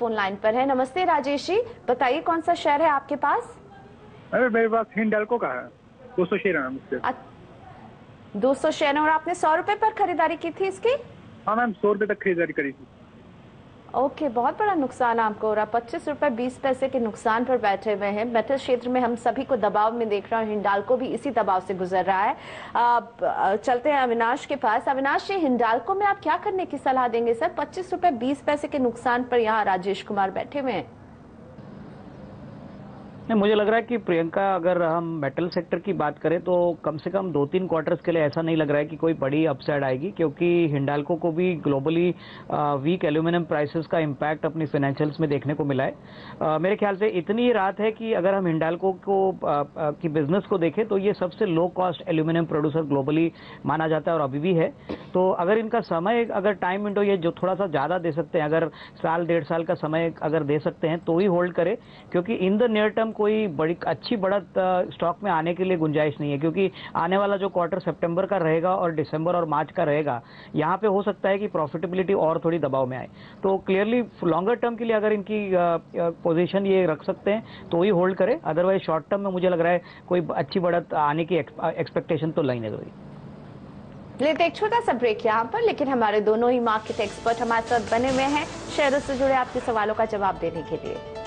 Phone line पर है। नमस्ते राजेश जी, बताइए कौन सा शेयर है आपके पास? अरे मेरे पास हिंडाल्को का है, 200 शेयर है मुझसे। 200 शेयर और आपने 100 रुपए पर खरीदारी की थी इसकी? हाँ मैम, 100 रुपये तक खरीदारी करी थी। ओके, बहुत बड़ा नुकसान आपको हो रहा। 25 रुपए 20 पैसे के नुकसान पर बैठे हुए हैं। मेटल क्षेत्र में हम सभी को दबाव में देख रहा हूँ, हिंडाल्को भी इसी दबाव से गुजर रहा है। चलते हैं अविनाश के पास। अविनाश जी, हिंडाल्को में आप क्या करने की सलाह देंगे सर? 25 रुपए 20 पैसे के नुकसान पर यहाँ राजेश कुमार बैठे हुए हैं। नहीं, मुझे लग रहा है कि प्रियंका, अगर हम मेटल सेक्टर की बात करें तो कम से कम 2-3 क्वार्टर्स के लिए ऐसा नहीं लग रहा है कि कोई बड़ी अपसाइड आएगी, क्योंकि हिंडाल्को को भी ग्लोबली वीक एल्यूमिनियम प्राइसेस का इम्पैक्ट अपनी फाइनेंशियल्स में देखने को मिला है। मेरे ख्याल से इतनी ही रात है कि अगर हम हिंडाल्को को की बिजनेस को देखें तो ये सबसे low cost aluminium producer globally माना जाता है और अभी भी है। तो अगर इनका समय, अगर टाइम विंडो ये जो थोड़ा सा ज्यादा दे सकते हैं, अगर साल 1.5 साल का समय अगर दे सकते हैं तो ही होल्ड करे, क्योंकि इन द नियर टर्म कोई बड़ी अच्छी बढ़त स्टॉक में आने के लिए गुंजाइश नहीं है। क्योंकि आने वाला जो क्वार्टर सितंबर का रहेगा और दिसंबर और मार्च का रहेगा, यहाँ पे हो सकता है कि प्रॉफिटेबिलिटी और थोड़ी दबाव में आए। तो क्लियरली लॉन्गर टर्म के लिए अगर इनकी पोजीशन ये रख सकते हैं तो ही होल्ड करें, अदरवाइज शॉर्ट टर्म में मुझे लग रहा है कोई अच्छी बढ़त आने की एक्सपेक्टेशन तो नहीं है। लेते एक छोटा सा ब्रेक यहाँ पर, लेकिन हमारे दोनों ही मार्केट एक्सपर्ट हमारे साथ बने हुए हैं शेयरों से जुड़े आपके सवालों का जवाब देने के लिए।